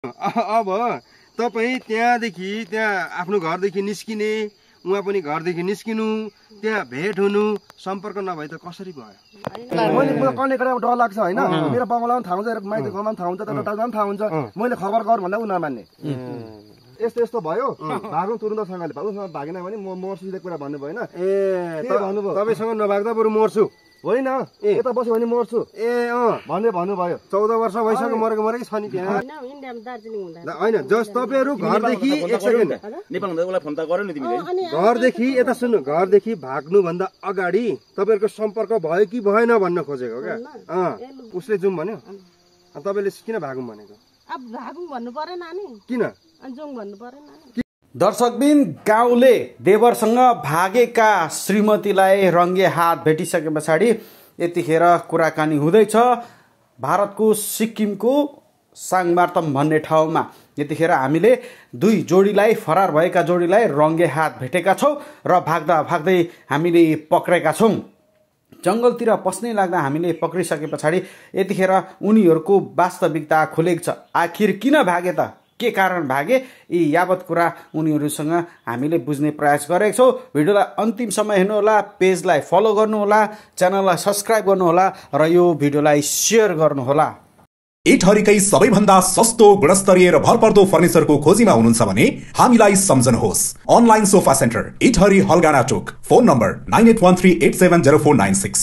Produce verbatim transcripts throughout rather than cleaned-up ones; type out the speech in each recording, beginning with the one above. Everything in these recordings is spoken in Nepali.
अब तपाईँ त्यहाँदेखि त्यहाँ आफ्नो घरदेखि निस्किने उहाँ पनि घरदेखि निस्किनु त्यहाँ भेट हुनु सम्पर्क नभए त कसरी भयो? मैले मलाई कन्ने कुरा डर लाग्छ होइन मेरो बङ्गलामा थाहा हुन्छ माइती गाउँमा थाहा हुन्छ तर टाउमा थाहा हुन्छ मैले खबर गर भन्दा उ नमान्ने यस्तो यस्तो भयो भागौँ तुरुन्तसँगले भागौँसँग भागेन भने म मर्छु जस्तो कुरा भन्नु भएन ए तपाईँसँग नभाग्दा बरु मर्छु होइन यता बस्यो भने मर्छु ए अँ भन्ने भन्नुभयो चौध वर्ष भइसक्यो मरेको मरेकै छ नि त्यहाँ होइन जस तपाईँहरू घरदेखि एक सेकेन्ड घरदेखि यता सुन्नु घरदेखि भाग्नुभन्दा अगाडि तपाईँहरूको सम्पर्क भयो कि भएन भन्न खोजेको क्या अँ उसले जाउँ भन्यो तपाईँले किन भागौँ भनेको किन दर्शकबिन गाउँले देवरसँग भागेका श्रीमतीलाई रङ्गे हात भेटिसके पछाडि यतिखेर कुराकानी हुँदैछ भारतको सिक्किमको साङमार्तम भन्ने ठाउँमा। यतिखेर हामीले दुई जोडीलाई फरार भएका जोडीलाई रङ्गे हात भेटेका छौँ र भाग्दा भाग्दै हामीले पक्रेका छौँ। जङ्गलतिर पस्नै लाग्दा हामीले पक्रिसके पछाडि यतिखेर उनीहरूको वास्तविकता खुलेको छ। आखिर किन भागे त, के कारण भागे, यी यावत कुरा उनीहरूसँग हामीले बुझ्ने प्रयास गरेका छौँ। भिडियोलाई अन्तिमसम्म हेर्नुहोला, पेजलाई फलो गर्नुहोला, च्यानललाई सब्सक्राइब गर्नुहोला र यो भिडियोलाई सेयर गर्नुहोला। इटहरीकै सबैभन्दा सस्तो गुणस्तरीय र भरपर्दो फर्निचरको खोजीमा हुनुहुन्छ भने हामीलाई सम्झनुहोस्। Online sofa centre Itahari Halgada Chowk, phone number nine eight one three eight seven zero four nine six.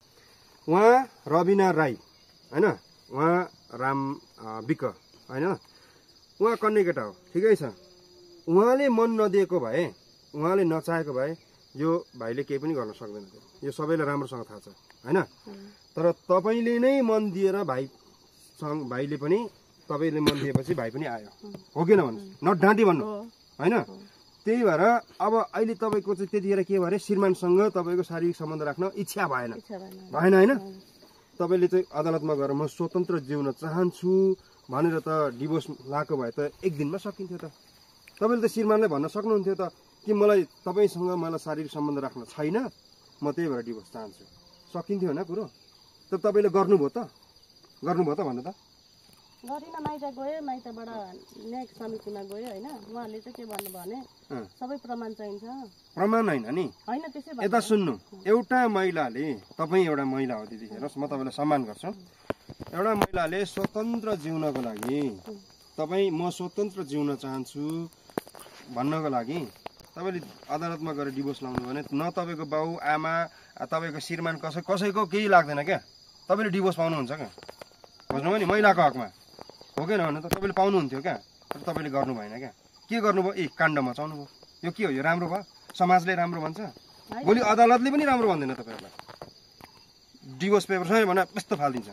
उहाँ रबिना राई होइन, उहाँ राम विक होइन, उहाँ कन्ने केटा हो, ठिकै छ। उहाँले मन नदिएको भए, उहाँले नचाहेको भए यो भाइले केही पनि गर्न सक्दैन थियो। यो सबैलाई राम्रोसँग थाहा छ होइन। तर तपाईँले नै मन दिएर भाइ भाइले पनि तपाईँले मन दिएपछि भाइ पनि आयो, हो कि नभन्नु, नडाँटी भन्नु होइन। त्यही भएर अब अहिले तपाईँको चाहिँ त्यतिखेर के भरे श्रीमानसँग तपाईँको शारीरिक सम्बन्ध राख्न इच्छा भएन भएन होइन। तपाईँले चाहिँ अदालतमा गएर म स्वतन्त्र जिउन चाहन्छु भनेर त डिभोर्स लाएको भए त एक दिनमा सकिन्थ्यो त। तपाईँले त श्रीमानलाई भन्न सक्नुहुन्थ्यो त कि मलाई तपाईँसँग मलाई शारीरिक सम्बन्ध राख्न छैन, म त्यही भएर डिभोर्स चाहन्छु, सकिन्थ्यो होइन कुरो। तर तपाईँले गर्नुभयो त गर्नुभयो त भन्नु त। गरिन, माइत गयो, माइतबाट न्यायिक समितिमा गयो होइन। उहाँले चाहिँ के भन्नु भने सबै प्रमाण चाहिन्छ। प्रमाण होइन नि, होइन त्यसै भन्छ। यता सुन्नु, एउटा महिलाले, तपाईँ एउटा महिला हो दिदी, हेर्नुहोस् म तपाईँलाई सम्मान गर्छु। एउटा महिलाले स्वतन्त्र जिउनको लागि, तपाईँ म स्वतन्त्र जिउन चाहन्छु भन्नको लागि तपाईँले अदालतमा गएर डिभोर्स लाउनु भने न तपाईँको बाउ आमा तपाईँको श्रीमान कसै कसैको केही लाग्दैन क्या, तपाईँले डिभोर्स पाउनुहुन्छ क्या, बुझ्नुभयो नि, महिलाको हकमा हो कि नभन्नु त तपाईँले पाउनुहुन्थ्यो क्या। तर तपाईँले गर्नु भएन क्या। के गर्नुभयो? ए काण्ड मचाउनु भयो। यो के हो? यो राम्रो भयो? समाजले राम्रो भन्छ, भोलि अदालतले पनि राम्रो भन्दैन तपाईँहरूलाई। डिभोर्स पेपर छैन भने यस्तो फालिदिन्छ,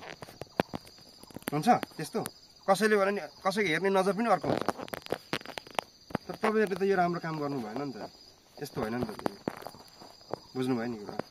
हुन्छ त्यस्तो। कसैले भने नि कसैको हेर्ने नजर पनि अर्को हुन्छ। तर तपाईँहरूले त यो राम्रो काम गर्नु भएन नि त, यस्तो होइन नि त, बुझ्नुभयो नि कुरा।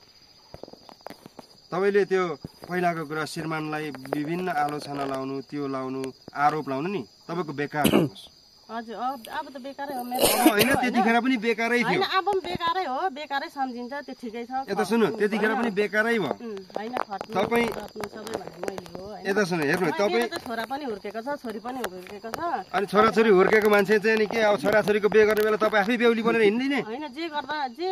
तपाईँले त्यो पहिलाको कुरा श्रीमानलाई विभिन्न आलोचना लाउनु, त्यो लाउनु, आरोप लाउनु नि तपाईँको बेकार होस्। हजुर अब त बेकारै हो मेरो होइन, त्यतिखेर पनि बेकारै थियो। हैन अब पनि बेकारै हो, बेकारै सम्झिन्छ, त्यो ठिकै छ। यता सुन्नु, त्यतिखेर पनि बेकारै भयो। हैन खट्नु तपाईँ सबै भन्ने मैले हो हैन। यता सुन्नु, हेर्नु तपाईँ छोरा पनि हुर्केको छ, छोरी पनि हुर्केको छ। अनि छोराछोरी हुर्केको मान्छे चाहिँ नि के अब छोराछोरीको बिहे गर्ने बेला तपाईँ आफै बेहुली बनेर हिँड्दिने हैन। जे गर्दा जे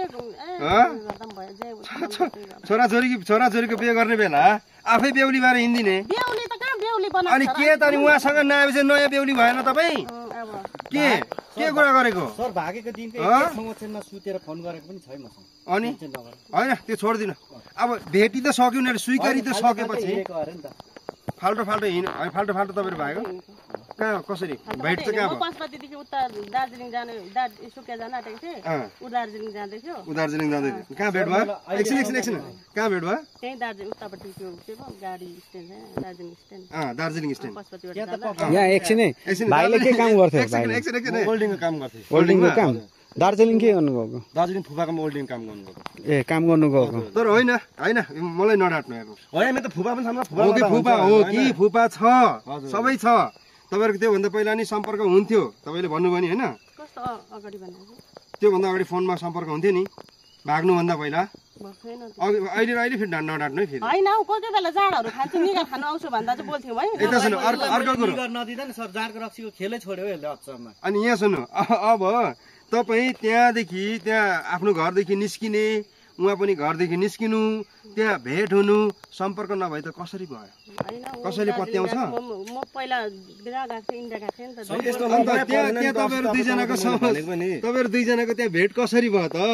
छोराछोरी छोराछोरीको बिहे गर्ने बेला आफै बेहुली भएर हिँड्दिने। बेहुली त कहाँ बेहुली बना। अनि के त अनि उहाँसँग नआएपछि नयाँ बेहुली भएन तपाईँ? के के कुरा गरेको सर? भागेको दिनकै एकछिनमा सुतेर फोन गरेको पनि छैन मसँग। अनि होइन त्यो छोड्दिनु। अब भेटी त सक्यो नि, स्वीकारी त सकेपछि फाल्टो फाल्टो हिँड फाल्टो फाल्टो तपाईँहरू भागेको कहाँ कसरी भेट चाहिँ कहाँ भयो? पशुपतिदेखि उता दार्जिलिङ जाने सुकिया जान आँटेको थिएँ, उ दार्जिलिङ जाँदै थियो। उ दार्जिलिङ जाँदै थियो, कहाँ भेट भयो? एकछिन एकछिन एकछिन कहाँ भेट भयो? त्यही दार्जिलिङ उतापट्टि त्यो के भयो गाडी स्ट्यान्ड छ, दार्जिलिङ स्ट्यान्ड। अँ दार्जिलिङ स्ट्यान्ड। पशुपतिबाट जाँदा यहाँ एकछिनै भाइले के काम गर्थ्यो? एकछिन एकछिन एकछिन होल्डिङको काम गर्थे। होल्डिङको काम दार्जिलिङ के गर्नुभएको? दार्जिलिङ फुपाको होल्डिङ काम गर्नुभएको। ए काम गर्नुभएको। तर होइन होइन मलाई नडाट्नु हेर्नु होइन, मेरो त फुपा पनि छ, फुपा हो कि फुपा हो कि फुपा छ, सबै छ। तपाईँहरूको त्योभन्दा पहिला नि सम्पर्क हुन्थ्यो, तपाईँले भन्नुभयो नि होइन? कस्तो अगाडि भन्नु? त्योभन्दा अगाडि फोनमा सम्पर्क हुन्थ्यो नि, भाग्नुभन्दा पहिला छैन अघि अहिले अहिले फेरि ढाड नडाट्नु है फेरि होइन हौ कोही कोही बेला जाडहरू खान्छु निगा खानु आउँछु भन्दा चाहिँ बोल्थ्यौँ है यता सुन्नु अर्को अर्को कुरो नदिँदा नि सर जाँडको रक्सीको खेलै छोड्यो यसले अचम्म अनि यहाँ सुन्नु अब तपाईँ त्यहाँदेखि त्यहाँ आफ्नो घरदेखि निस्किने उहाँ पनि घरदेखि निस्किनु त्यहाँ भेट हुनु सम्पर्क नभए त कसरी भयो कसैले पत्याउँछ म पहिला जहाँ गएको थिएँ इन्डिया गएको थिएँ नि त अन्त त्यहाँ त्यहाँ तपाईँहरू दुईजनाको तपाईँहरू दुईजनाको त्यहाँ भेट कसरी भयो त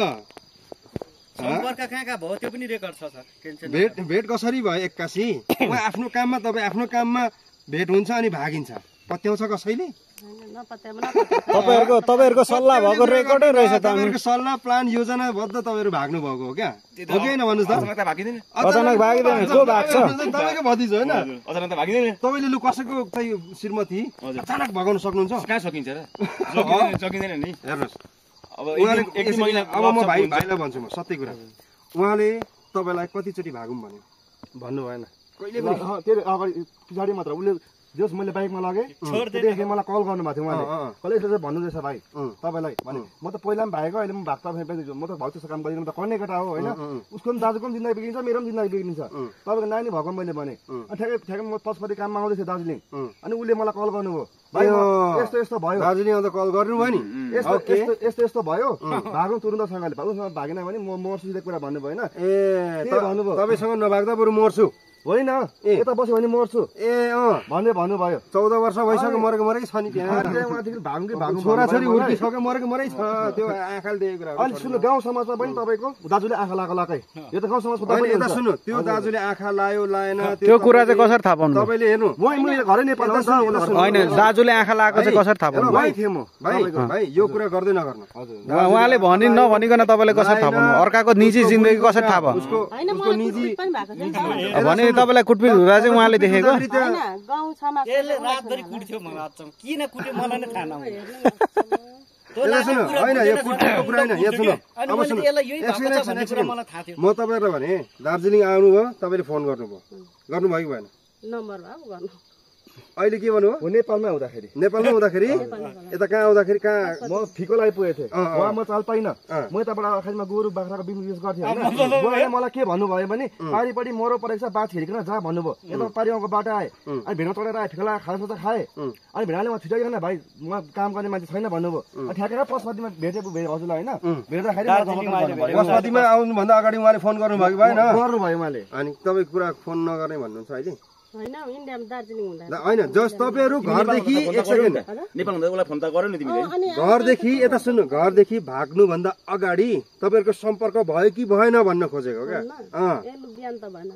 सम्पर्क कहाँ कहाँ भयो त्यो पनि रेकर्ड छ सर भेट भेट कसरी भयो एक्कासी उहाँ आफ्नो काममा तपाईँ आफ्नो काममा भेट हुन्छ अनि भागिन्छ पत्याउँछ कसैले तपाईँहरूको तपाईँहरूको सल्लाह भएको रेकर्डै रहेछ त तपाईँहरूको सल्लाह प्लान योजनाबद्ध तपाईँहरू भाग्नु भएको हो क्या हो कि होइन भन्नुहोस् त अचानक भागिँदैन को भाग्छ तपाईँको भतिज होइन अचानक त भागिँदैन तपाईँले लु कसैको चाहिँ श्रीमती अचानक भगाउन सक्नुहुन्छ कहाँ सकिन्छ र सकिँदैन नि हेर्नुहोस् अब म भाइ भाइलाई भन्छु म सत्य कुरा उहाँले तपाईँलाई कतिचोटि भागौँ भन्यो भन्नु भएन कहिले पनि अगाडि पछाडि मात्र उसले जस मैले बाइकमा लगेँ त्यसदेखि मलाई कल गर्नुभएको थियो उहाँले कसले यसो चाहिँ भन्नुहुँदैछ भाइ तपाईँलाई भने म त पहिला पनि भागेको अहिले म भाग्दा म त भाउ त्यस्तो काम गरिदिनु त कर्ने केटा हो होइन उसको पनि दाजुको पनि जिन्दगी बिग्रिन्छ मेरो पनि जिन्दगी बिग्रिन्छ तपाईँको नानी भएको मैले भने ठ्याक्कै ठ्याक्कै म पशुपति काममा आउँदै थिएँ दार्जिलिङ अनि उसले मलाई कल गर्नुभयो भाइ यस्तो यस्तो भयो दार्जिलिङ आउँदा कल गर्नुभयो नि यस्तो यस्तो यस्तो भयो भागौँ तुरुन्तसँगले उसँग भागेन भने म मर्छु कुरा भन्नु भएन ए भन्नुभयो तपाईँसँग नभाग्दा बरु मर्छु होइन यता बस्यो भने मर्छु ए अँ भन्दै भन्नुभयो चौध वर्ष भइसक्यो मरेको मरेकै छ नि त्यहाँ छोराछोरी हुर्किसक्यो मरेको मरै छ त्यो आँखाले देखेको कुरा अनि सुन्नु गाउँ समाजमा पनि तपाईँको दाजुले आँखा लगाएको लाकै यो त गाउँ समाजको यता सुन्नु त्यो दाजुले आँखा लायो लाएन त्यो कुरा चाहिँ कसरी थाहा पाउनु तपाईँले हेर्नु मैले घरै नेपाल होइन दाजुले आँखा लगाएको चाहिँ कसरी थाहा पाउनु भाइ थिएँ म भाइ भाइ यो कुरा गर्दै नगर्नु उहाँले भनि नभनिकन तपाईँले कसरी थाहा पाउनु अर्काको निजी जिन्दगी कसरी थाहा पाउनु उसको निजी भने तपाईँलाई कुटपिट हुँदा चाहिँ उहाँले देखेको किन कुट्यो मलाई नै थाहा नहुने होइन यो कुट्नेको कुरा होइन यहाँ सुन्नु अब सुन्नु म तपाईँहरूलाई भने दार्जिलिङ आउनुभयो तपाईँले फोन गर्नुभयो गर्नुभयो कि भएन अहिले के भन्नुभयो नेपालमा हुँदाखेरि नेपालमा हुँदाखेरि यता कहाँ आउँदाखेरि कहाँ म फिको आइपुगेको थिएँ उहाँ म चाल पाइनँ म यताबाट आखिरमा गोरु बाख्राको बिजनेस गर्थेँ होइन मलाई के भन्नुभयो भने पारिपट्टि मरो परेको छ बात छिर्किन जा भन्नुभयो यता पारि आउँको बाटो आएँ अनि भेडा चढेर आएँ फिको खाजा साजा खाएँ अनि भेडाले म छिटाइकन भाइ म काम गर्ने मान्छे छैन भन्नुभयो ठ्याकेर पशुपतिमा भेटे हजुरलाई होइन भेट्दाखेरि पशुपतिमा आउनुभन्दा अगाडि उहाँले फोन गर्नुभयो कि भएन गर्नुभयो उहाँले अनि तपाईँको कुरा फोन नगर्ने भन्नुहुन्छ अहिले होइन इन्डियामा दार्जिलिङ हुँदा होइन जस तपाईँहरू घरदेखि एक सेकेन्ड नेपाल हुँदा उसलाई फोन त गर्यो नि तिमीले घरदेखि यता सुन्नु घरदेखि भाग्नुभन्दा अगाडि तपाईँहरूको सम्पर्क भयो कि भएन भन्न खोजेको क्या बिहान त भएन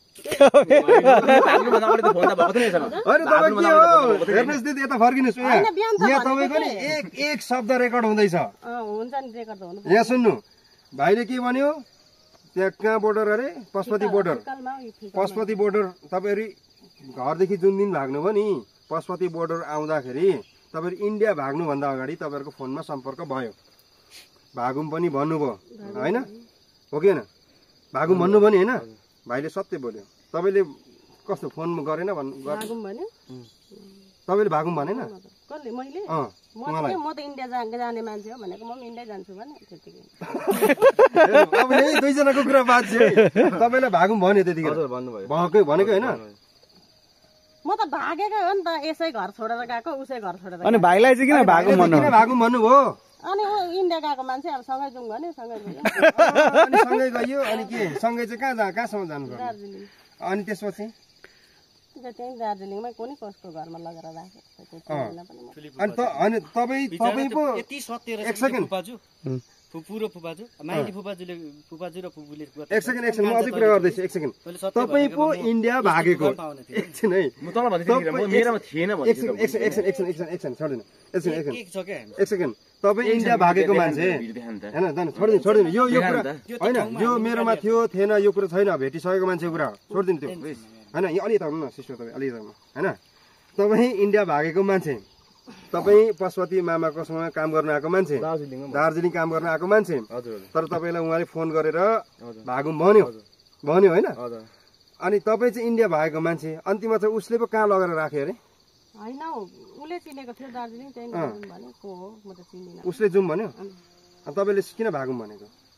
हेर्नुहोस् दिदी यता फर्किनुहोस् यहाँ तपाईँको नि एक एक शब्द रेकर्ड हुँदैछ यहाँ सुन्नु भाइले के भन्यो त्यहाँ कहाँ बोर्डर अरे पशुपति बोर्डर पशुपति बोर्डर तपाईँहरू घरदेखि जुन दिन भाग्नुभयो नि पशुपति बोर्डर आउँदाखेरि तपाईँहरू इन्डिया भाग्नुभन्दा अगाडि तपाईँहरूको फोनमा सम्पर्क भयो भागौँ पनि भन्नुभयो होइन हो कि होइन भागौँ भन्नुभयो नि होइन भाइले सत्य बोल्यो तपाईँले कस्तो फोन गरेन भन्नु तपाईँले भागौँ भनेन अँ म त इन्डिया जाने मान्छे हो भनेको म पनि इन्डिया जान्छु भने त्यतिकै अब यही दुईजनाको कुरा बात छ तपाईँलाई भागौँ भन्यो त्यतिखेर भएकै भनेको होइन म त भागेकै हो नि त यसै घर छोडेर गएको उसै घर छोडेर अनि भाइलाई चाहिँ किन भागौँ भन्नु किन भागौँ भन्नुभयो अनि ऊ इन्डिया गएको मान्छे अब सँगै जाउँ भन्यो सँगै गयो अनि सँगै गयो अनि के सँगै चाहिँ कहाँ कहाँसम्म जानु दार्जिलिङ अनि त्यसपछि त्यही दार्जिलिङमै कुनै कसको घरमा लगेर राखेको अनि अनि तपाईँ तपाईँ पो एक सेकेन्ड फुपू र फुपाजु माइली फुपाजुले फुपाजु र फुपूले एक सेकेन्ड एक सेकेन्ड म अझै कुरा गर्दैछु एक सेकेन्ड तपाईँ पो इन्डिया भागेको एकछिन है म तल भन्दै म मेरोमा थिएन भने एक सेकेन्ड एक सेकेन्ड एक सेकेन्ड एक सेकेन्ड छोड्दिनु एक सेकेन्ड एक सेकेन्ड तपाईँ इन्डिया भागेको मान्छे होइन छोडिदिनु छोडिदिनु यो यो कुरा होइन यो मेरोमा थियो थिएन यो कुरा छैन भेटिसकेको मान्छेको कुरा हो छोडिदिनु त्यो होइन यो अलि यता हुनु न सिस्टर तपाईँ अलि यता हुनु होइन तपाईँ इन्डिया भागेको मान्छे तपाईँ पशुपति मामाको सँग काम गर्न आएको मान्छे दार्जिलिङ काम गर्न आएको मान्छे तर तपाईँलाई उहाँले फोन गरेर भागौँ भन्यो भन्यो होइन अनि तपाईँ चाहिँ इन्डिया भागेको मान्छे अन्तिममा चाहिँ उसले पो कहाँ लगेर राख्यो अरे होइन उसले चिनेको थियो दार्जिलिङ त्यही भने को हो म त चिन्दिनँ उसले जाउँ भन्यो अनि तपाईँले किन भागौँ भनेको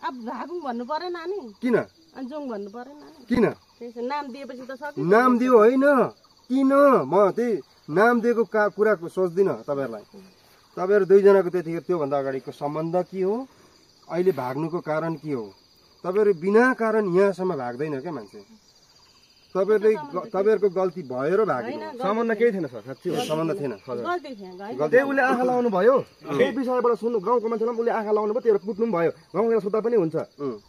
अब भागुङ भन्नु पर्यो नानी किन अनि जोङ भन्नु पर्यो नानी किन त्यसो नाम दिएपछि त सक्यो नाम दियो होइन किन म त्यही नाम दिएको कुरा सोच्दिनँ तपाईँहरूलाई तपाईँहरू दुईजनाको त्यतिखेर त्योभन्दा अगाडिको सम्बन्ध के हो अहिले भाग्नुको कारण के हो तपाईँहरू बिना कारण यहाँसम्म भाग्दैन क्या मान्छे तपाईँहरूले तपाईँहरूको गल्ती भयो र भाग्नु सम्बन्ध केही थिएन सर साँच्ची सम्बन्ध थिएन त्यही उसले आँखा लाउनु भयो त्यही विषयबाट सुन्नु गाउँको मान्छेलाई उसले आँखा लाउनु भयो त्यो कुट्नु भयो गाउँको सुत्दा पनि हुन्छ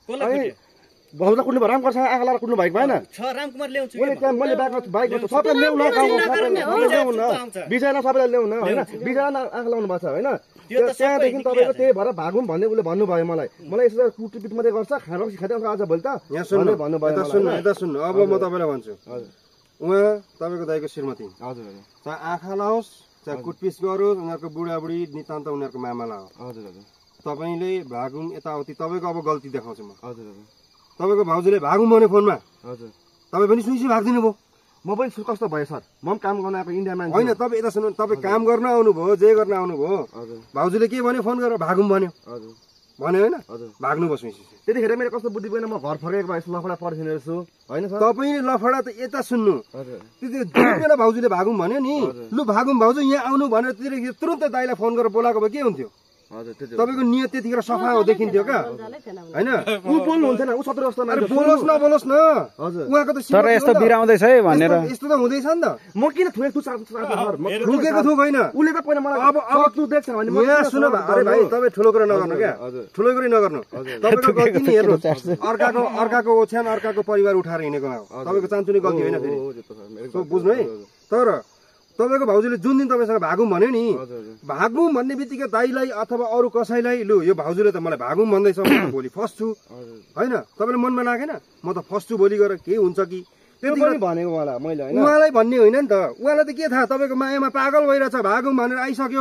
भाउजूलाई कुट्नु भयो रामकुमारसँग आँखा लाएर कुट्नु भएको भएन मैले त्यहाँ मैले बाइकमा बाइकमा सबै ल्याउन ल्याउन विषयलाई सबैलाई ल्याउन होइन विषयलाई आँखा लाउनु भएको छ होइन त्यहाँदेखि तपाईँको त्यही भएर भागौँ भन्ने उसले भन्नुभयो मलाई मलाई यसो कुटपिट मात्रै गर्छ खाना खाँदै आज भोलि त यहाँ सुन्नु भन्नुभयो सुन्नु यता सुन्नु अब म तपाईँलाई भन्छु उहाँ तपाईँको दाइको श्रीमती हजुर चाहे आँखा लाओस् चाहे कुटपिस गरोस् उनीहरूको बुढाबुढी नितान्त उनीहरूको मामा लाओ हजुर हजुर तपाईँले भागौँ यताउति तपाईँको अब गल्ती देखाउँछु म हजुर हजुर तपाईँको भाउजूले भागौँ भने फोनमा हजुर तपाईँ पनि सुइसी भागिदिनु भयो म पनि कस्तो भयो सर म पनि काम गर्न आएको इन्डियामा होइन तपाईँ यता सुन्नु तपाईँ काम गर्न आउनुभयो जे गर्न आउनुभयो हजुर भाउजूले के भन्यो फोन गरेर भागौँ भन्यो हजुर भन्यो होइन हजुर भाग्नुभयो सुइसी त्यतिखेर मेरो कस्तो बुद्धि भएन म घर फर्केको भए लफडा पर्छिने रहेछु होइन सर तपाईँले लफडा त यता सुन्नु हजुर त्यति बेला भाउजूले भागौँ भन्यो नि लु भागौँ भाउजू यहाँ आउनु भनेर त्यतिखेर तुरन्तै दाइलाई फोन गरेर बोलाएको भए के हुन्थ्यो तपाईँको नियत त्यतिखेर सफा हो देखिन्थ्यो क्या होइन ऊ बोल्नुहुन्थेन ऊ सत्र जस्तो अरे बोलोस् न बोलोस् न हजुर उहाँको त तर यस्तो बिराउँदैछ है भनेर यस्तो त हुँदैछ नि त म किन थुके तु ठुकेको थुक होइन उसले त पहिला मलाई अब अब तु देख्छ भने म यहाँ सुन अरे भाइ तपाईँ ठुलो कुरा नगर्नु क्या ठुलो कुरा नगर्नु तपाईँको गल्ती नि हेर्नु अर्काको अर्काको ओछ्यान अर्काको परिवार उठाएर हिँडेको हो तपाईँको चान्चुने गल्ती होइन फेरि बुझ्नु है तर तपाईँको भाउजूले जुन दिन तपाईँसँग भागौँ भन्यो नि भागौँ भन्ने बित्तिकै दाइलाई अथवा अरू कसैलाई लु यो भाउजूले त मलाई भागौँ भन्दैछ भोलि फस्छु होइन तपाईँले मनमा लागेन म त फस्छु भोलि गएर के हुन्छ कि त्यति भनेको उहाँलाई मैले होइन उहाँलाई भन्ने होइन नि त उहाँलाई त के थाहा तपाईँको मायामा पागल भइरहेछ भागौँ भनेर आइसक्यो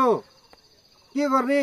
के गर्ने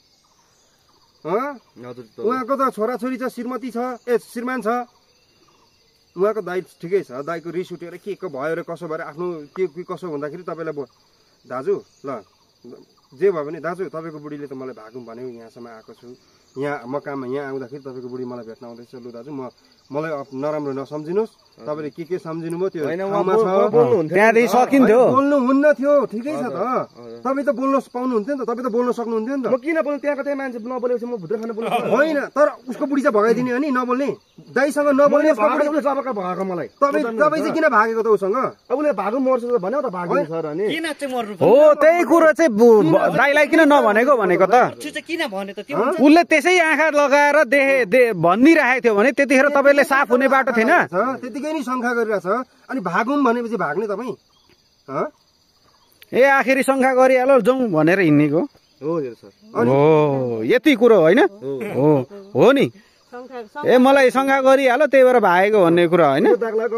उहाँको त छोराछोरी छ श्रीमती छ ए श्रीमान छ उहाँको दाइ ठिकै छ दाइको रिस उठेर के को भयो र कसो भएर आफ्नो के के कसो हुँदाखेरि तपाईँलाई दाजु ल जे भयो भने दाजु तपाईँको बुढीले त मलाई भागौँ भन्यो यहाँसम्म आएको छु यहाँ म काममा यहाँ आउँदाखेरि तपाईँको बुढी मलाई भेट्न आउँदैछ लु दाजु म मलाई नराम्रो नसम्झिनुहोस् तपाईँले के के सम्झिनु भयो त्यो त्यहाँदेखि सकिन्थ्यो बोल्नु हुन्न थियो ठिकै छ त तपाईँ त बोल्न पाउनुहुन्थ्यो नि त तपाईँ त बोल्न सक्नुहुन्थ्यो नि त म किन बोल्नु त्यहाँको त्यहाँ मान्छे नबोलेपछि म भुत्र खान बोल्नु होइन तर उसको बुढी चाहिँ भगाइदिने अनि नबोल्ने दाइसँग नबोल्ने भागेको मलाई तपाईँ तपाईँ चाहिँ किन भागेको त उसँग अब उसले भागौँ मर्छु भन्यो त भाग्यो सर अनि हो त्यही कुरो चाहिँ दाइलाई किन नभनेको भनेको त उसले त्यसै आँखा लगाएर देखे भनिदिइराखेको थियो भने त्यतिखेर तपाईँले साफ हुने बाटो थिएन त्यतिकै नि शङ्का गरिरहेछ अनि भागौँ भनेपछि भाग्ने तपाईँ ए आखिरी शङ्का गरिहाल्यो जाउँ भनेर हिँडेको हो यति कुरो होइन हो हो नि ए मलाई शङ्का गरिहाल्यो त्यही भएर भागेको भन्ने कुरा होइन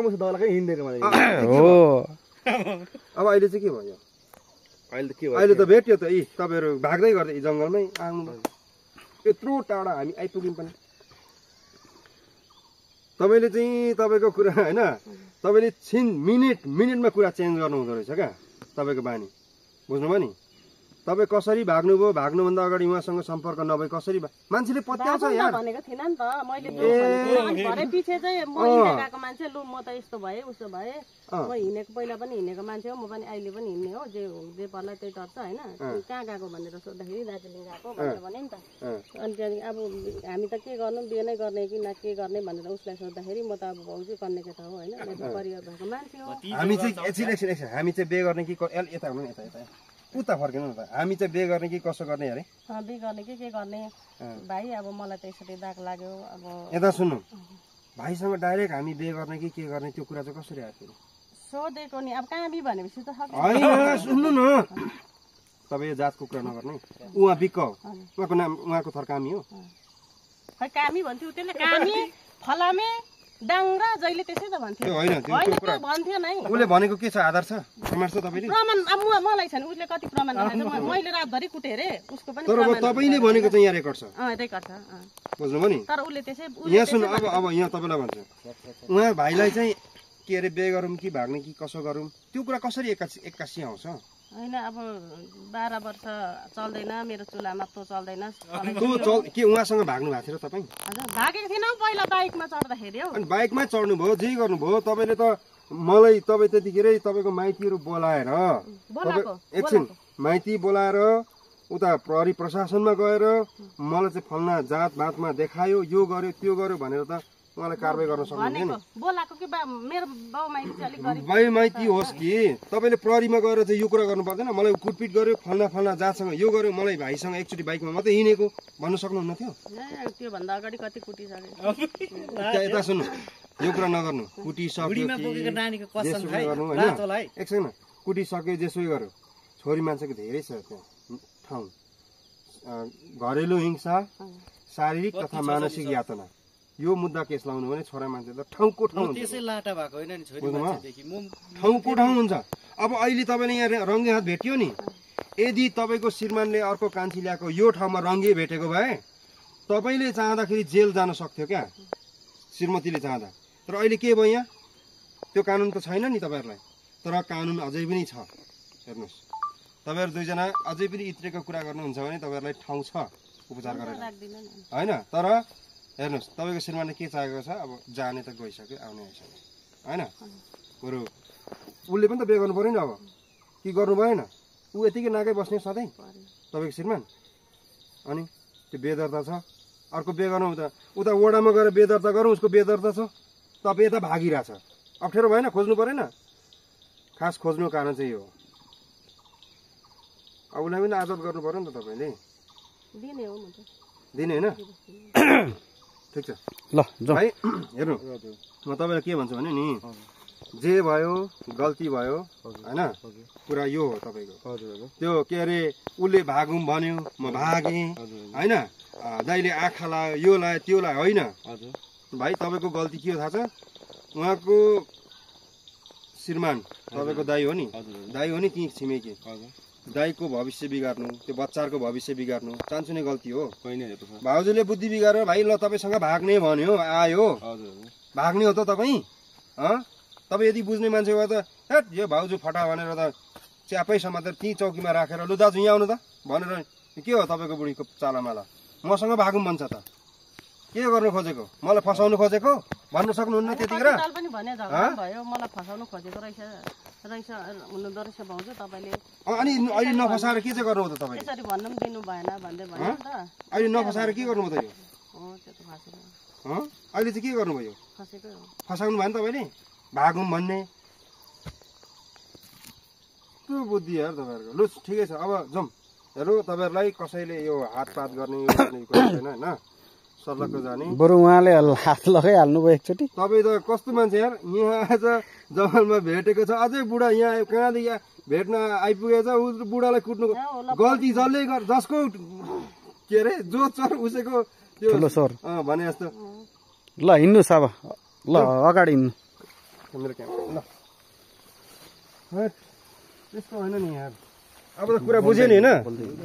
हो अब अहिले चाहिँ के भयो अहिले के अहिले त भेट्यो त यी तपाईँहरू भाग्दै गर्दै जङ्गलमै आउनु यत्रो टाढा हामी आइपुग्यौँ पनि तपाईँले चाहिँ तपाईँको कुरा होइन तपाईँले छिन मिनट मिनटमा कुरा चेन्ज गर्नु हुँदो रहेछ क्या तपाईँको बानी बुझ्नुभयो नि तपाईँ कसरी भाग्नुभयो भाग्नुभन्दा अगाडि उहाँसँग सम्पर्क नभए कसरी मान्छेले पत्याउँछ यार भनेको थिएन नि त मैले भरे पछि चाहिँ म हिँडेर गएको मान्छे लु म त यस्तो भए उसो भए म हिँडेको पहिला पनि हिँडेको मान्छे हो म पनि अहिले पनि हिँड्ने हो जे जे पर्ला त्यही टर्छ होइन कहाँ गएको भनेर सोद्धाखेरि दार्जिलिङ गएको भनेर भने नि त अनि त्यहाँदेखि अब हामी त के गर्नु बिहे नै गर्ने कि न के गर्ने भनेर उसलाई सोद्धाखेरि म त अब भाउजू कन्नेको त हो होइन मेरो परिवार भएको मान्छे हो हामी चाहिँ एकछिन एकछिन एकछिन हामी चाहिँ बिहे गर्ने कि यता हुनु यता यता उता फर्किनु न त हामी चाहिँ बिहे गर्ने कि कसो गर्ने अरे बिहे गर्ने कि के गर्ने भाइ अब मलाई त यसरी दाग लाग्यो अब यता सुन्नु भाइसँग डाइरेक्ट हामी बिहे गर्ने कि के गर्ने त्यो कुरा चाहिँ कसरी आयो सोधेको नि अब कहाँ बि भनेपछि त होइन सुन्नु न तपाईँ यो जातको कुरा नगर्ने उहाँ बिक्क हो उहाँको नाम उहाँको थर कामी हो खै कामी भन्थ्यो त्यसले कामी फलामे डाङ्ग जहिले त्यसै त भन्थ्यो होइन त्यो भन्थ्यो नै उसले भनेको के छ आधार छ प्रमाण छ तपाईँले प्रमाण अब मलाई छैन उसले कति प्रमाण देखाएको मैले रातभरि कुटे रे उसको पनि तर तपाईँले भनेको चाहिँ यहाँ रेकर्ड छ अँ रेकर्ड छ बुझ्नुभयो नि तर उसले त्यसै यहाँ सुन्नु अब अब यहाँ तपाईँलाई भन्छु उहाँ भाइलाई चाहिँ के अरे बिहे गरौँ कि भाग्ने कि कसो गरौँ त्यो कुरा कसरी एक्कासी एक्कासी आउँछ होइन अब बाह्र वर्ष चल्दैन मेरो चुलामा त चल्दैन त्यो चल के उहाँसँग भाग्नु भएको थियो र तपाईँ? हजुर भागेको थिएन पहिला बाइकमा चढ्दाखेरि हौ। अनि बाइकमै चढ्नुभयो, जे गर्नुभयो तपाईँले त मलाई तपाईँ त्यतिखेरै तपाईँको माइतीहरू बोलाएर बोलाको एकछिन माइती बोलाएर उता प्रहरी प्रशासनमा गएर मलाई चाहिँ फल्ना जात भातमा देखायो, यो गर्यो त्यो गर्यो भनेर त उहाँलाई कारवाही गर्न सक्नुहुन्थ्यो नि। बोलाको कि मेरो बाउ माइती चाहिँ अलिक गरिब बाउ माइती होस् कि तपाईँले प्रहरीमा गएर चाहिँ यो कुरा गर्नु पर्दैन, मलाई कुटपिट गर्यो फल्ना फल्ना जातसँग यो गर्यो, मलाई भाइसँग एकचोटि बाइकमा मात्रै हिँडेको भन्नु सक्नुहुन्न थियो? त्योभन्दा अगाडि कति कुटिसक्यो। यता सुन्नु, यो कुरा नगर्नु, कुटिसक्यो एकछिन कुटिसक्यो जेसुकै गर्यो, छोरी मान्छेको धेरै छ त्यहाँ ठाउँ, घरेलु हिंसा, शारीरिक तथा मानसिक यातना, यो मुद्दा केस लाउनु भने छोरा मान्छे त ठाउँको ठाउँ ठाउँको ठाउँ हुन्छ। अब अहिले तपाईँले यहाँ रङ्गे हात भेट्यो नि, यदि तपाईँको श्रीमानले अर्को कान्छी ल्याएको यो ठाउँमा रङ्गे भेटेको भए तपाईँले चाहँदाखेरि जेल जान सक्थ्यो क्या, श्रीमतीले चाहँदा। तर अहिले के भयो यहाँ, त्यो कानुन त छैन नि तपाईँहरूलाई, तर कानुन अझै पनि छ। हेर्नुहोस् तपाईँहरू दुईजना अझै पनि इत्रेको कुरा गर्नुहुन्छ भने तपाईँहरूलाई ठाउँ छ उपचार गरेर, होइन? तर हेर्नुहोस् तपाईँको श्रीमानले के चाहेको छ, अब जाने त गइसक्यो, आउने आइसक्यो, होइन? बरु उसले पनि त बिहे गर्नु पऱ्यो नि, अब के गर्नु भएन, ऊ यतिकै नाकै बस्ने सधैँ तपाईँको श्रीमान। अनि त्यो बेदर्ता छ, अर्को बिहे गर्नु उता उता वडामा गएर बेदर्ता गरौँ, उसको बेदर्ता छ, तपाईँ यता भागिरहेछ, अप्ठ्यारो भएन? खोज्नु परेन? खास खोज्नुको कारण चाहिँ यो हो। अब उसलाई पनि आदत गर्नु पऱ्यो नि त तपाईँले, दिने हो दिने होइन? ठिक छ ल भाइ, हेर्नु म तपाईँलाई के भन्छु भने नि, जे भयो गल्ती भयो होइन, कुरा यो हो तपाईँको। त्यो के अरे उसले भागौँ भन्यो, म भागेँ होइन, दाइले आँखा लायो, यो लायो त्यो लायो, होइन भाइ? तपाईँको गल्ती के हो थाहा छ? उहाँको श्रीमान तपाईँको दाइ हो नि, दाइ हो नि, ती छिमेकी दाइको भविष्य बिगार्नु, त्यो बच्चाहरूको भविष्य बिगार्नु चान्सुने गल्ती हो। भाउजूले बुद्धि बिगारेर भाइ ल तपाईँसँग भाग्ने भन्यो, आयो भाग्ने हो त तपाईँ? तपाईँ यदि बुझ्ने मान्छे भयो त हेट यो भाउजू फटा भनेर त च्यापै समातेर ती चौकीमा राखेर लु दाजु यहाँ आउनु त भनेर के हो तपाईँको बुढीको चालामाला? मसँग भागौँ भन्छ त, के गर्नु खोजेको? मलाई फसाउनु खोजेको भन्नु सक्नुहुन्न त्यतिखेर? पनि भने भयो मलाई फसाउनु खोजेको रहेछ रहेछ हुनुहुँदो रहेछ भाउजू तपाईँले। अनि अहिले नफसाएर के चाहिँ गर्नु हो त तपाईँले? त्यसरी भन्नु पनि दिनु भएन भन्दै भन्यो नि त। अहिले नफसाएर के गर्नु हो त यो? हो त्यो त फसेको। अहिले चाहिँ के गर्नुभयो? फसेको फसाउनु भयो नि तपाईँले, भागौँ भन्ने त्यो बुद्धि यार तपाईँहरूको। लु ठिकै छ, अब जाउँ। हेर्नु तपाईँहरूलाई कसैले यो हातपात गर्ने यो गर्ने कुरा छैन होइन, सर्लक्क जाने। बरु उहाँले हात लगाइहाल्नु भयो एकचोटि। तपाईँ त कस्तो मान्छे यार, यहाँ आज जङ्गलमा भेटेको छ, अझै बुढा यहाँ कहाँदेखि भेट्न आइपुगेछ, ऊ बुढालाई कुट्नु गल्ती जसले गर जसको के अरे जो चर उसैको त्यो ठुलो स्वर भने जस्तो। ल हिँड्नुहोस् अब, ल अगाडि हिँड्नु। मेरो क्यामेरा ल त्यस्तो होइन नि यार, अब त कुरा बुझ्यो नि होइन?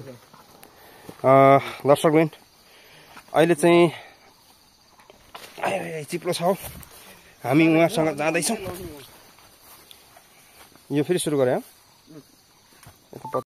दर्शकबिन अहिले चाहिँ आयो चिप्लो छ, हामी उहाँसँग जाँदैछौँ। यो फेरि सुरु गरे